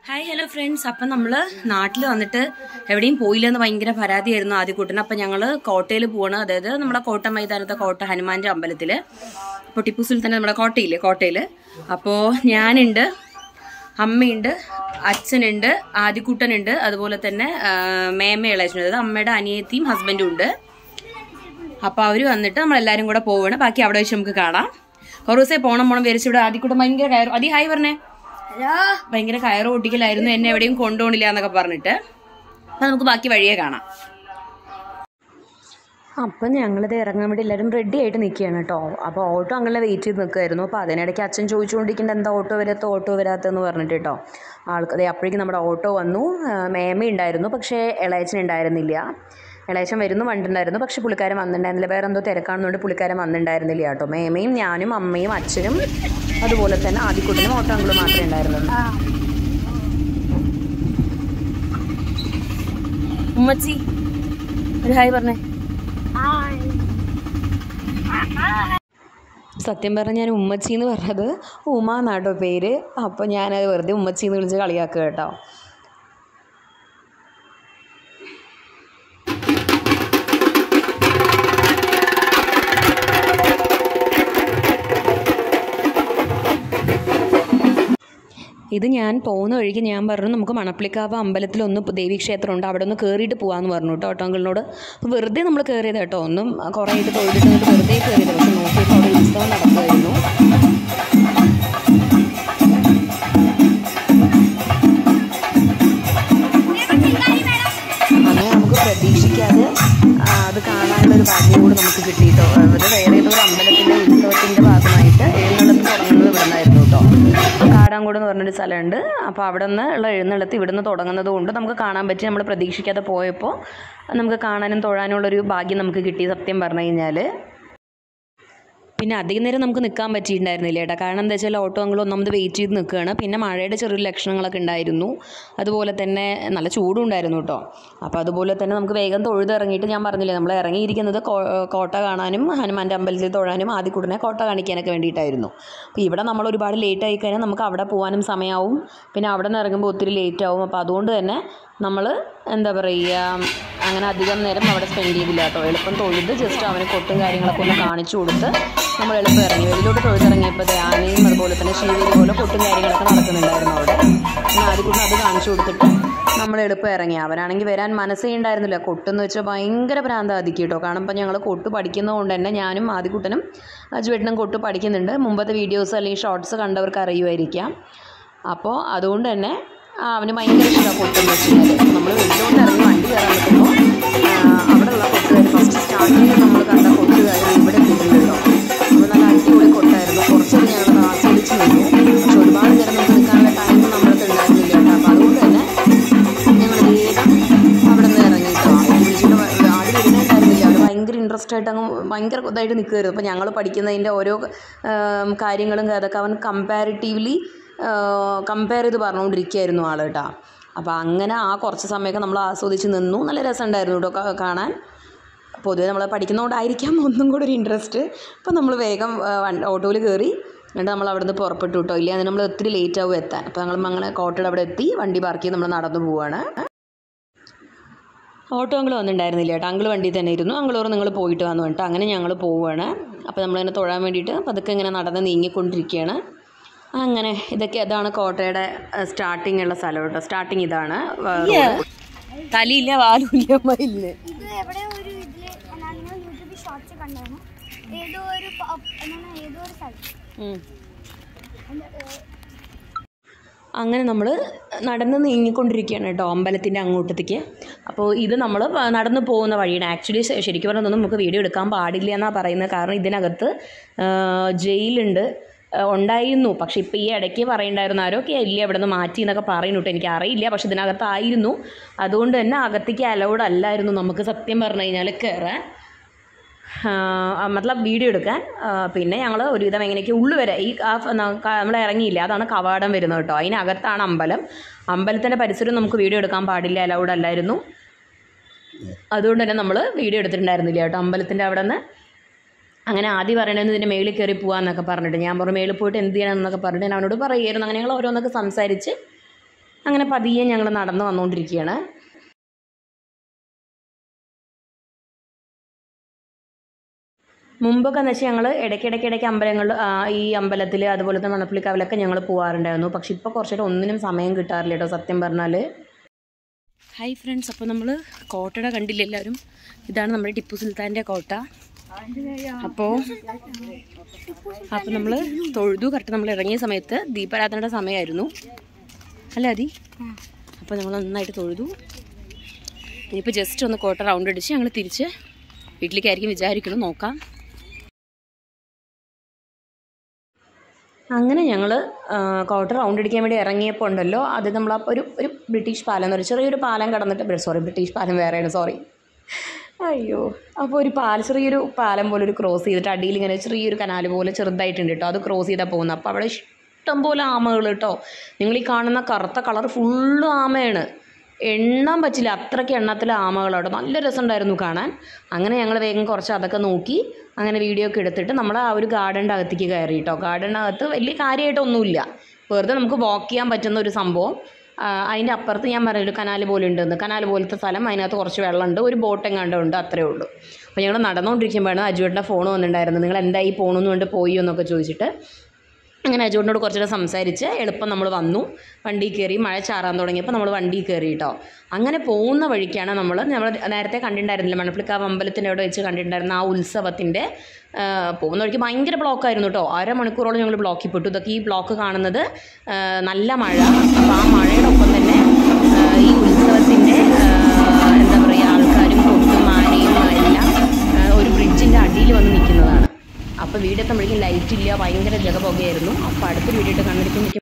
Hi hello friends. അപ്പം നമ്മൾ നാട്ടിൽ വന്നിട്ട് എവിടെയും പോയില്ലെന്ന് ഭയങ്കര പരാതിയായിരുന്നു ആദ്യക്കൂട്ടിന്. അപ്പം ഞങ്ങൾ കോട്ടയിൽ പോവാണ്. അതായത് നമ്മുടെ കോട്ട മൈതാനത്തെ കോട്ട ഹനുമാൻ്റെ അമ്പലത്തിൽ. അപ്പോൾ ടിപ്പു സുൽത്താൻ നമ്മുടെ കോട്ടയില്ലേ, കോട്ടയിൽ. അപ്പോൾ ഞാനുണ്ട്, അമ്മയുണ്ട്, അച്ഛനുണ്ട്, ആദ്യക്കൂട്ടനുണ്ട്, അതുപോലെ തന്നെ മേമ ഇളയച്ചനുണ്ട്. അതായത് അമ്മയുടെ അനിയത്തിയും ഹസ്ബൻഡും ഉണ്ട്. അപ്പോൾ അവർ വന്നിട്ട് നമ്മളെല്ലാവരും കൂടെ പോവുകയാണ്. ബാക്കി അവിടെ വെച്ച് നമുക്ക് കാണാം. കുറേ ദിവസമായി പോണം വിചാരിച്ചു. ഇവിടെ ആദ്യക്കൂട്ടം ഭയങ്കര കയറും. ഹായ് പറഞ്ഞേ. ഭയങ്കര കയറ് ഓട്ടിക്കലായിരുന്നു, എന്നെ എവിടെയും കൊണ്ടുപോകണില്ല എന്നൊക്കെ പറഞ്ഞിട്ട്. അപ്പം നമുക്ക് ബാക്കി വഴിയെ കാണാം. അപ്പം ഞങ്ങളിത് ഇറങ്ങാൻ വേണ്ടി എല്ലാവരും റെഡി ആയിട്ട് നിൽക്കുകയാണ് കേട്ടോ. അപ്പോൾ ഓട്ടോ അങ്ങനെ വെയിറ്റ് ചെയ്ത് നിൽക്കുമായിരുന്നു. അപ്പോൾ അതിനിടയ്ക്ക് അച്ഛൻ ചോദിച്ചുകൊണ്ടിരിക്കേണ്ട എന്താ ഓട്ടോ വരാത്തെന്ന് പറഞ്ഞിട്ട് കേട്ടോ. ആൾക്കതെ അപ്പോഴേക്കും നമ്മുടെ ഓട്ടോ വന്നു. മേമ ഉണ്ടായിരുന്നു, പക്ഷേ ഇളയച്ചൻ ഉണ്ടായിരുന്നില്ല. ഇളയച്ചൻ വരുന്നു വണ്ടിണ്ടായിരുന്നു, പക്ഷെ പുള്ളിക്കാരൻ വന്നിട്ടുണ്ടായിരുന്നില്ല. വേറെ എന്തോ തിരക്കാണെന്നുകൊണ്ട് പുള്ളിക്കാരൻ വന്നിട്ടുണ്ടായിരുന്നില്ല കേട്ടോ. മേമയും ഞാനും അമ്മയും അച്ഛനും അതുപോലെ തന്നെ ആദ്യക്കൂട്ടനും ഓട്ടോ അങ്കിളും മാത്രമേ ഉണ്ടായിരുന്നുള്ളൂ. ഉമ്മച്ചി ഒരു ഹായ് പറഞ്ഞേ. സത്യം പറഞ്ഞാൽ ഞാൻ ഉമ്മച്ചി എന്ന് പറഞ്ഞത് ഉമ എന്നാട്ടോ പേര്. അപ്പോൾ ഞാനത് വെറുതെ ഉമ്മച്ചി എന്ന് വിളിച്ച് കളിയാക്കുക കേട്ടോ. ഇത് ഞാൻ പോകുന്ന വഴിക്ക് ഞാൻ പറഞ്ഞു നമുക്ക് മണപ്പള്ളിക്കാവ് അമ്പലത്തിലൊന്ന് ദേവീക്ഷേത്രമുണ്ട്, അവിടെ ഒന്ന് കയറിയിട്ട് പോകാമെന്ന് പറഞ്ഞു കേട്ടോ ഓട്ടോ അങ്കിളിനോട്. അപ്പോൾ വെറുതെ നമ്മൾ കയറിയത് കേട്ടോ. ഒന്നും കുറേ ആയിട്ട് തൊഴിലിട്ട് വെറുതെ കയറിയത്. പക്ഷെ നോക്കിയപ്പോൾ അവിടെ ഉത്സവം നടക്കുമായിരുന്നു. അങ്ങനെ നമുക്ക് പ്രതീക്ഷിക്കാതെ അത് കാണാനുള്ളൊരു ഭാഗ്യം കൂടി നമുക്ക് കിട്ടിയിട്ടോ. അത് വേറെ ഏതോ ഒരു അമ്പലത്തിൻ്റെ ഉത്സവത്തിൻ്റെ ഭാഗമായിട്ട് എഴുന്നള്ളത്ത് തുടങ്ങുന്നത് ഇവിടെ നിന്നായിരുന്നു കേട്ടോ. കാടാങ്കോട് എന്ന് പറഞ്ഞൊരു സ്ഥലമുണ്ട്. അപ്പോൾ അവിടെ നിന്ന് ഉള്ള എഴുന്നള്ളത്ത് ഇവിടുന്ന് തുടങ്ങുന്നത് കൊണ്ട് നമുക്ക് കാണാൻ പറ്റി. നമ്മൾ പ്രതീക്ഷിക്കാതെ പോയപ്പോൾ നമുക്ക് കാണാനും തൊഴാനും ഉള്ളൊരു ഭാഗ്യം നമുക്ക് കിട്ടി സത്യം പറഞ്ഞു കഴിഞ്ഞാൽ. പിന്നെ അധികം നേരം നമുക്ക് നിൽക്കാൻ പറ്റിയിട്ടുണ്ടായിരുന്നില്ല കേട്ടോ. കാരണം എന്താ വെച്ചാൽ ഓട്ടോ അങ്കിൾ ഒന്നാമത് വെയിറ്റ് ചെയ്ത് നിൽക്കുകയാണ്. പിന്നെ മഴയുടെ ചെറിയൊരു ലക്ഷണങ്ങളൊക്കെ ഉണ്ടായിരുന്നു. അതുപോലെ തന്നെ നല്ല ചൂടും ഉണ്ടായിരുന്നു കേട്ടോ. അപ്പോൾ അതുപോലെ തന്നെ നമുക്ക് വേഗം തൊഴുതിറങ്ങിയിട്ട്, ഞാൻ പറഞ്ഞില്ലേ നമ്മൾ ഇറങ്ങിയിരിക്കുന്നത് കോട്ട കാണാനും ഹനുമാൻ്റെ അമ്പലത്തിൽ തൊഴാനും ആദ്യക്കൂടനെ കോട്ട കാണിക്കാനൊക്കെ വേണ്ടിയിട്ടായിരുന്നു. അപ്പോൾ ഇവിടെ നമ്മൾ ഒരുപാട് ലേറ്റ് ആയി കഴിഞ്ഞാൽ നമുക്ക് അവിടെ പോകാനും സമയമാവും. പിന്നെ അവിടെ നിന്ന് ഇറങ്ങുമ്പോൾ ഒത്തിരി ലേറ്റ് ആവും. അപ്പോൾ അതുകൊണ്ട് തന്നെ നമ്മൾ എന്താ പറയുക, അങ്ങനെ അധികം നേരം അവിടെ സ്പെൻഡ് ചെയ്തില്ല കേട്ടോ. എളുപ്പം തൊഴുത് ജസ്റ്റ് അവന് കൊട്ടും കാര്യങ്ങളൊക്കെ ഒന്ന് കാണിച്ചു കൊടുത്ത് നമ്മൾ എളുപ്പം ഇറങ്ങി. വെളിയിലോട്ട് തൊഴുതിറങ്ങിയപ്പോൾ ആനയും അതുപോലെ തന്നെ ശിവേരി പോലെ കൊട്ടും കാര്യങ്ങളൊക്കെ നടക്കുന്നുണ്ടായിരുന്നു അവിടെ. ഞാൻ ആദ്യക്കൂടെ അത് കാണിച്ചു കൊടുത്തിട്ട് നമ്മൾ എളുപ്പം ഇറങ്ങി. അവരാണെങ്കിൽ വരാൻ മനസ്സേ ഉണ്ടായിരുന്നില്ല. കൊട്ടെന്ന് വെച്ചാൽ ഭയങ്കര ഭ്രാന്താധിക്കും കേട്ടോ. കാരണം ഇപ്പം ഞങ്ങൾ കൊട്ട് പഠിക്കുന്നതുകൊണ്ട് തന്നെ ഞാനും ആദ്യക്കൂട്ടനും അജുവേട്ടനും കൊട്ട് പഠിക്കുന്നുണ്ട്. മുമ്പത്തെ വീഡിയോസ് അല്ലെങ്കിൽ ഷോർട്സ് കണ്ടവർക്ക് അറിയുമായിരിക്കാം. അപ്പോൾ അതുകൊണ്ട് തന്നെ അവന് ഭയങ്കര ഇഷ്ടമാണ് കൊട്ടെന്ന് വെച്ച് കഴിഞ്ഞാൽ. നമ്മൾ വെളിയിലോട്ട് ഇറങ്ങി വണ്ടി കയറാൻ നിൽക്കുമ്പോൾ അവിടെയുള്ള കൊട്ടുകാർ ഫസ്റ്റ് സ്റ്റാർട്ടിങ്ങിൽ നമ്മൾ കണ്ട കൊട്ടുകാർ ഇവിടെ എത്തിയിട്ടുണ്ടല്ലോ. അപ്പോൾ നല്ല അടിപൊളി കൊട്ടായിരുന്നു. കുറച്ചൊക്കെ ഞങ്ങൾ ആസ്വദിച്ച് നിന്നു. പക്ഷെ ഒരുപാട് നേരം നമുക്ക് നിൽക്കാനുള്ള ടൈം നമ്മളൊക്കെ ഉണ്ടായിരുന്നില്ല കേട്ടോ. അപ്പോൾ അതുകൊണ്ട് തന്നെ ഞങ്ങൾ വേഗം അവിടെ നിന്ന് ഇറങ്ങിയിട്ടോ. വിളിച്ചിട്ട് ആദ്യം വരുന്നുണ്ടായിരുന്നില്ല. അവർ ഭയങ്കര ഇൻട്രസ്റ്റ് ആയിട്ട് അങ്ങ് ഭയങ്കര ഇതായിട്ട് നിൽക്കുമായിരുന്നു. അപ്പോൾ ഞങ്ങൾ പഠിക്കുന്നതിൻ്റെ ഓരോ കാര്യങ്ങളും അതൊക്കെ അവൻ കമ്പയർ ചെയ്ത് പറഞ്ഞുകൊണ്ടിരിക്കുകയായിരുന്നു ആൾ കേട്ടോ. അപ്പോൾ അങ്ങനെ ആ കുറച്ച് സമയമൊക്കെ നമ്മൾ ആസ്വദിച്ച് നിന്നു. നല്ല രസമുണ്ടായിരുന്നു കേട്ടോ കാണാൻ. പൊതുവേ നമ്മൾ പഠിക്കുന്നതുകൊണ്ടായിരിക്കാം ഒന്നും കൂടെ ഒരു ഇൻട്രസ്റ്റ്. അപ്പോൾ നമ്മൾ വേഗം ഓട്ടോയിൽ കയറി എന്നിട്ട് നമ്മൾ അവിടെ നിന്ന് പുറപ്പെട്ടു കേട്ടോ. ഇല്ല അതിന് നമ്മൾ ഒത്തിരി ലേറ്റ് ആവും എത്താൻ. അപ്പോൾ ഞങ്ങൾ അങ്ങനെ കോട്ടയുടെ അവിടെ എത്തി വണ്ടി പാർക്ക് ചെയ്ത് നമ്മൾ നടന്നു പോവുകയാണ്. ഓട്ടോ അങ്കിൾ വന്നിട്ടുണ്ടായിരുന്നില്ല കേട്ടോ. അങ്കിൾ വണ്ടി തന്നെ ഇരുന്നു. അങ്കിളോറ് നിങ്ങൾ പോയിട്ട് വന്നു കേട്ടോ. അങ്ങനെ ഞങ്ങൾ പോവുകയാണ്. അപ്പോൾ നമ്മളിങ്ങനെ തൊഴാൻ വേണ്ടിയിട്ട് പതുക്കെ ഇങ്ങനെ നടന്ന് നീങ്ങിക്കൊണ്ടിരിക്കുകയാണ്. അങ്ങനെ അതാണ് കോട്ടയുടെ സ്റ്റാർട്ടിങ് ഉള്ള സ്ഥലം കേട്ടോ. സ്റ്റാർട്ടിങ് ഇതാണ്. തലയില്ല വാലുമില്ല മയിലില്ല. അങ്ങനെ നമ്മൾ നടന്ന് നീങ്ങിക്കൊണ്ടിരിക്കുകയാണ് കേട്ടോ അമ്പലത്തിൻ്റെ അങ്ങോട്ടത്തേക്ക്. അപ്പോൾ ഇത് നമ്മൾ നടന്നു പോകുന്ന വഴിയാണ്. ആക്ച്വലി ശരിക്കും പറഞ്ഞതൊന്നും നമുക്ക് വീഡിയോ എടുക്കാൻ പാടില്ല എന്നാണ് പറയുന്നത്. കാരണം ഇതിനകത്ത് ജയിലുണ്ട് ഉണ്ടായിരുന്നു. പക്ഷെ ഇപ്പോൾ ഈ ഇടയ്ക്ക് പറയണ്ടായിരുന്നു ആരൊക്കെ ഇല്ല ഇവിടെ നിന്ന് മാറ്റി എന്നൊക്കെ പറയുന്നു കേട്ടോ. എനിക്ക് അറിയില്ല. പക്ഷെ ഇതിനകത്തായിരുന്നു. അതുകൊണ്ട് തന്നെ അകത്തേക്ക് അലൗഡ് അല്ലായിരുന്നു നമുക്ക് സത്യം പറഞ്ഞു കഴിഞ്ഞാൽ കയറാൻ, മതലബ് വീഡിയോ എടുക്കാൻ. പിന്നെ ഞങ്ങൾ ഒരുവിധം എങ്ങനെയൊക്കെ ഉള്ളു വരെ നമ്മൾ ഇറങ്ങിയില്ല. അതാണ് കവാടം വരുന്നത് കേട്ടോ. അതിനകത്താണ് അമ്പലം. അമ്പലത്തിൻ്റെ പരിസരം നമുക്ക് വീഡിയോ എടുക്കാൻ പാടില്ല, അലൗഡ് അല്ലായിരുന്നു. അതുകൊണ്ട് തന്നെ നമ്മൾ വീഡിയോ എടുത്തിട്ടുണ്ടായിരുന്നില്ല കേട്ടോ അമ്പലത്തിൻ്റെ അവിടെ നിന്ന്. അങ്ങനെ ആദ്യം പറയണത് ഇതിൻ്റെ മേളിൽ കയറി പോകാമെന്നൊക്കെ പറഞ്ഞിട്ട് ഞാൻ പറഞ്ഞു മേളിൽ പോയിട്ട് എന്ത് ചെയ്യണം എന്നൊക്കെ പറഞ്ഞിട്ട് ഞാൻ അവനോട് പറയുമായിരുന്നു. അങ്ങനെ ഞങ്ങൾ ഓരോന്നൊക്കെ സംസാരിച്ച് അങ്ങനെ പതിയെ ഞങ്ങൾ നടന്നു വന്നുകൊണ്ടിരിക്കുകയാണ്. മുമ്പൊക്കെ എന്ന് വെച്ചാൽ ഞങ്ങൾ ഇടയ്ക്കിടയ്ക്ക് അമ്പലങ്ങളിൽ ഈ അമ്പലത്തിൽ അതുപോലെ തന്നെ മണപ്പുള്ളിക്കാവിലൊക്കെ ഞങ്ങൾ പോകാറുണ്ടായിരുന്നു. പക്ഷെ ഇപ്പോൾ കുറച്ചായിട്ട് ഒന്നിനും സമയം കിട്ടാറില്ല കേട്ടോ സത്യം പറഞ്ഞാൽ. ഹായ് ഫ്രണ്ട്സ്, അപ്പോൾ നമ്മൾ കോട്ടയുടെ കണ്ടില്ല എല്ലാവരും. ഇതാണ് നമ്മുടെ ടിപ്പു സുൽത്താൻ്റെ കോട്ട. അപ്പോൾ നമ്മൾ തൊഴുതു. കറക്റ്റ് നമ്മൾ ഇറങ്ങിയ സമയത്ത് ദീപാരാധനയുടെ സമയമായിരുന്നു അല്ലേ അതി? അപ്പോൾ നമ്മൾ നന്നായിട്ട് തൊഴുതു. ഇനിയിപ്പോൾ ജസ്റ്റ് ഒന്ന് കോട്ട റൗണ്ട് അടിച്ച് ഞങ്ങൾ തിരിച്ച് വീട്ടിലേക്കായിരിക്കും വിചാരിക്കണം, നോക്കാം. അങ്ങനെ ഞങ്ങൾ കോട്ട റൗണ്ട് അടിക്കാൻ വേണ്ടി ഇറങ്ങിയപ്പോൾ ഉണ്ടല്ലോ, അത് നമ്മൾ ഒരു ബ്രിട്ടീഷ് പാലം എന്ന് പറയും, ചെറിയൊരു പാലം കടന്നിട്ട്, ബ്രിട്ടീഷ് പാലം വേറെയാണ്, അയ്യോ. അപ്പോൾ ചെറിയൊരു പാലം പോലെ ഒരു ക്രോസ് ചെയ്തിട്ട് അടിയിൽ ഇങ്ങനെ ചെറിയൊരു കനാൽ പോലെ ചെറുതായിട്ടുണ്ട് കേട്ടോ. അത് ക്രോസ് ചെയ്താൽ പോകുന്നത്. അപ്പോൾ അവിടെ ഇഷ്ടംപോലെ ആമകൾ കേട്ടോ. നിങ്ങൾ ഈ കാണുന്ന കറുത്ത കളർ ഫുള്ള് ആമയാണ്. എണ്ണാൻ പറ്റില്ല, അത്രയ്ക്ക് എണ്ണത്തിലെ ആമകളവിടെ. നല്ല രസമുണ്ടായിരുന്നു കാണാൻ. അങ്ങനെ ഞങ്ങൾ വേഗം കുറച്ച് അതൊക്കെ നോക്കി അങ്ങനെ വീഡിയോ ഒക്കെ എടുത്തിട്ട് നമ്മൾ ആ ഒരു ഗാർഡൻ്റെ അകത്തേക്ക് കയറി കേട്ടോ. ഗാർഡനകത്ത് വലിയ കാര്യമായിട്ടൊന്നുമില്ല, വെറുതെ നമുക്ക് വാക്ക് ചെയ്യാൻ പറ്റുന്ന ഒരു സംഭവം. അതിൻ്റെ അപ്പുറത്ത് ഞാൻ പറഞ്ഞൊരു കനാൽ പോലെ ഉണ്ടെന്ന്, കനാൽ പോലത്തെ സ്ഥലം, അതിനകത്ത് കുറച്ച് വെള്ളമുണ്ട്, ഒരു ബോട്ട് എങ്ങാണ്ട് ഉണ്ട്, അത്രേ ഉള്ളൂ. അപ്പോൾ ഞങ്ങൾ നടന്നുകൊണ്ടിരിക്കുമ്പോഴാണ് അജുവേട്ടൻ്റെ ഫോൺ വന്നിട്ടുണ്ടായിരുന്നു. നിങ്ങൾ എന്തായി പോകണമെന്ന് കൊണ്ട് പോയി എന്നൊക്കെ ചോദിച്ചിട്ട്. അങ്ങനെ അജുവേട്ടനോട് കുറച്ചുകൂടെ സംസാരിച്ച് എളുപ്പം നമ്മൾ വന്നു, വണ്ടി കയറി. മഴ ചാറാൻ തുടങ്ങിയപ്പോൾ നമ്മൾ വണ്ടി കയറി കേട്ടോ. അങ്ങനെ പോകുന്ന വഴിക്കാണ് നമ്മൾ നേരത്തെ കണ്ടിട്ടുണ്ടായിരുന്നില്ല, മണപ്പുള്ളിക്കാവ് അമ്പലത്തിൻ്റെ അവിടെ വെച്ച് കണ്ടിട്ടുണ്ടായിരുന്ന ആ ഉത്സവത്തിൻ്റെ പോകുന്ന വഴിക്ക് ഭയങ്കര ബ്ലോക്കായിരുന്നു കേട്ടോ. 1/2 മണിക്കൂറോളം ഞങ്ങൾ ബ്ലോക്കിൽ പെട്ടു. ഇതൊക്കെ ഈ ബ്ലോക്ക് കാണുന്നത് നല്ല മഴ. അപ്പോൾ ആ മഴയുടെ ഒപ്പം തന്നെ ഈ ഉത്സവത്തിൻ്റെ എന്താ പറയുക, ആൾക്കാരും കൊട്ടും ആനയും എല്ലാം ഒരു ബ്രിഡ്ജിൻ്റെ അടിയിൽ വന്ന് നിൽക്കുന്നതാണ്. അപ്പോൾ വീടെത്തുമ്പോഴേക്കും ലൈറ്റ് ഇല്ല, ഭയങ്കര ജഗപുകയായിരുന്നു. അപ്പോൾ അടുത്ത വീഡിയോ കണ്ടിരിക്കും.